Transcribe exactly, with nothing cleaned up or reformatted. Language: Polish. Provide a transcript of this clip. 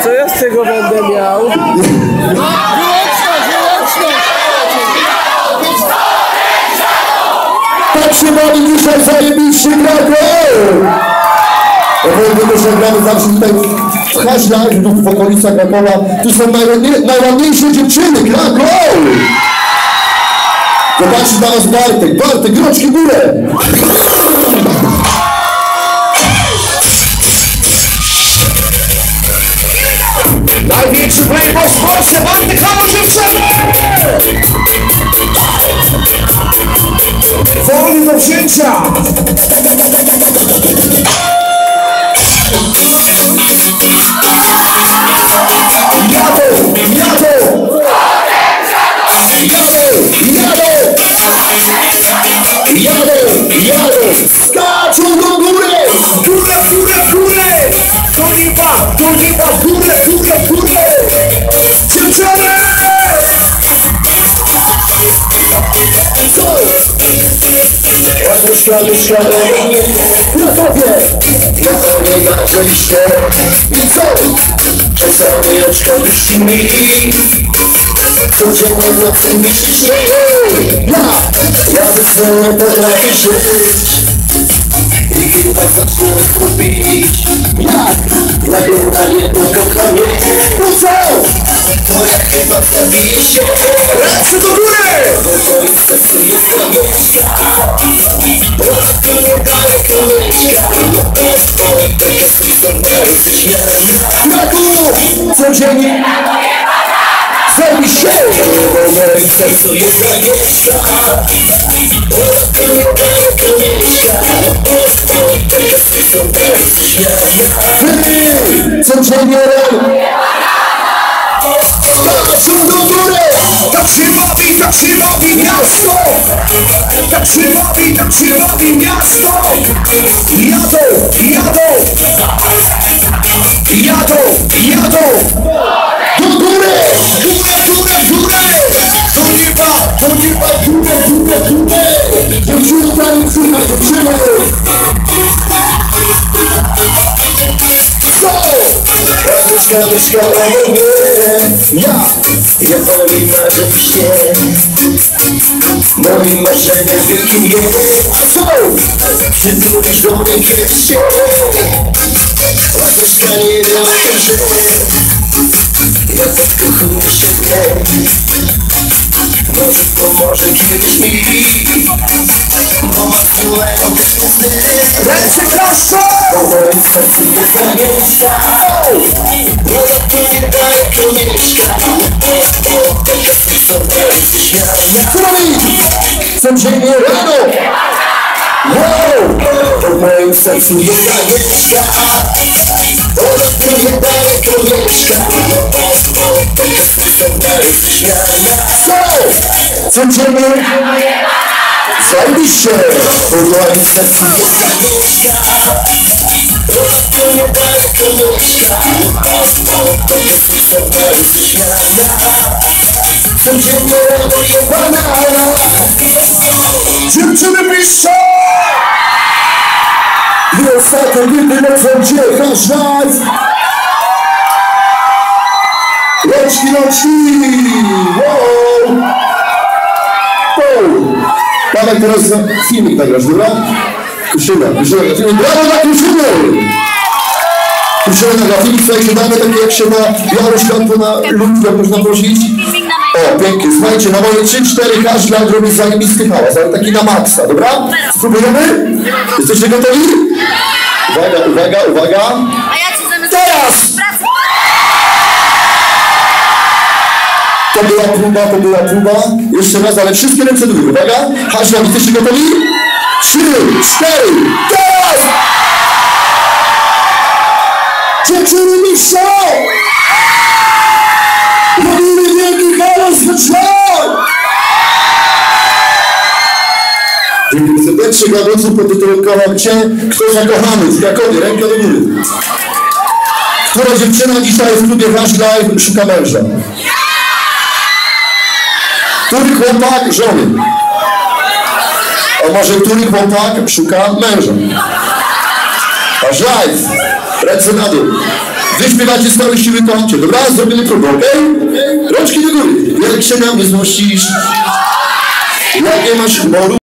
Co ja z tego będę miał? Wyłączność, wyłączność! Tak się bawi dzisiaj zajebiście Kraków! Powiem, że gramy zawsze tutaj w Haślach, w okolicach Krakowa. Tu są najładniejsze dziewczyny, Kraków! Zobaczcie dla nas Bartek. Bartek, rączki w górę! Największy playboy w Polsce, Bartek Hammer dziewczyny! Wolny do wzięcia! Jadą, jadą! Jadą, jadą! Jadą, jadą! Skaczą do góry! Górę, górę, górę! Do nieba, do nieba, górę, górę, górę! Dziewczyny! Co? Ładuszka, duszka, na tobie! Ja to nie zaczęliście! I co? Czasami oczka dusi mi! Codziennie w nocy myślisz, że ja, ja bez nie potrafię żyć. I chyba zacznę zrobić, jak nagle na jedno kochanie. No co? To jak chyba zabije się. Ręce do góry! Bo to jest sercu jest zamieszka. Bo to niedaleko mieszka. O, to jest są Kraków! Codziennie zrobi się, bo w moim sercu jest zamieszka. Bo to niedaleko mieszka. To jest są codziennie skaczą do góry! Tak się bawi, tak się bawi miasto! Tak się bawi, tak się bawi miasto! Jadą, jadą! Jadą, jadą! Do góry! Górę, górę, górę! Do nieba, do nieba, górę, górę, górę! Dziewczyny, tańczymy, dziewczyny! Co? Raduszka, duszka, mnie! Ja, ja wolę marzyć się. Moim marzeniem wielkim jest. A co? Przytulisz do mnie pierścień. Raduszka, nie wiem o tym, że ja podkochuję się w mnie. Może pomoże kiedyś mi. Bo ma złego też nie sny. Ręce klaszczą! Bo moim sercu jest zamieszka. Bo to niedaleko mieszka. To jest co jest śmiania. Codziennie rano! Wow! Bo w moim sercu jest zamieszka. Bo to niedaleko mieszka. To jest co jest śmiania. Codziennie zajebiście! Bo w moim sercu jest zamieszka. Bo to niedaleko mieszka. To jest co jest śmiania. Codziennie rano je banana. Dziewczyny piszą! I ostatnie nigdy lecą gdzie Haślach! Rączki, rączki! Wow! Wow! Dawaj teraz filmik nagrasz, dobra? Kruszyna, Kruszyna, brawo dla Kruszyny! Kruszyna nagra filmik, słuchajcie, damy takie jak się ma białe światło na ludzi, jak można prosić. O, pięknie, słuchajcie, na moje trzy cztery Haślach robi zajebisty hałas, ale taki na maksa, dobra? Spróbujemy? Jesteście gotowi? Uwaga, uwaga, uwaga! Teraz! To była próba, to była próba. Jeszcze raz, ale wszystkie ręce do góry, uwaga! Haślach, jesteście gotowi? Trzy, cztery, teraz! Dziewczyny mistrzą! Robimy wielki hałas w Haślach! Dziękuję serdecznie dla widzów potytułował Cię, kto zakochany w Krakowie, rękę do góry. Która dziewczyna dzisiaj w klubie Haślach szuka męża? Który chłopak żony? A może który chłopak szuka męża? Haślach, ręce na dół. Wy śpiewacie z całej siły kącie, dobra? Zrobimy próbę, okej? Okay? Rączki do góry. Jak się na mnie złościsz, jak nie masz humoru.